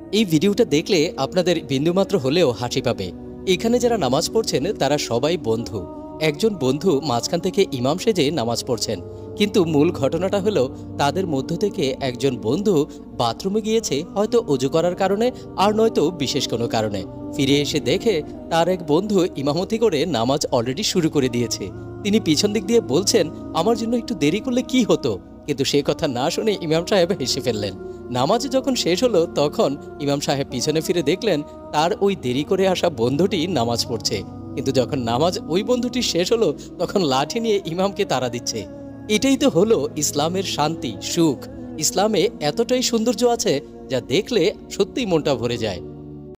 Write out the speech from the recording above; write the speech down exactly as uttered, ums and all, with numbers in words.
এই ভিডিওটা দেখলে আপনাদের বিন্দুমাত্র হলেও হাসি পাবে। এখানে যারা নামাজ পড়ছেন তারা সবাই বন্ধু। একজন বন্ধু মাঝখান থেকে ইমাম সেজে নামাজ পড়ছেন, কিন্তু মূল ঘটনাটা হলো তাদের মধ্য থেকে একজন বন্ধু বাথরুমে গিয়েছে, হয়তো অজু করার কারণে আর নয়তো বিশেষ কোনো কারণে। ফিরে এসে দেখে তার এক বন্ধু ইমামতি করে নামাজ অলরেডি শুরু করে দিয়েছে। তিনি পিছন দিক দিয়ে বলছেন, আমার জন্য একটু দেরি করলে কি হতো, কিন্তু সে কথা না শুনে ইমাম সাহেব হেসে ফেললেন। নামাজ যখন শেষ হলো তখন ইমাম সাহেব পিছনে ফিরে দেখলেন তার ওই দেরি করে আসা বন্ধুটি নামাজ পড়ছে, কিন্তু যখন নামাজ ওই বন্ধুটি শেষ হলো তখন লাঠি নিয়ে ইমামকে তাড়া দিচ্ছে। এটাই তো হলো ইসলামের শান্তি, সুখ। ইসলামে এতটাই সৌন্দর্য আছে যা দেখলে সত্যিই মনটা ভরে যায়।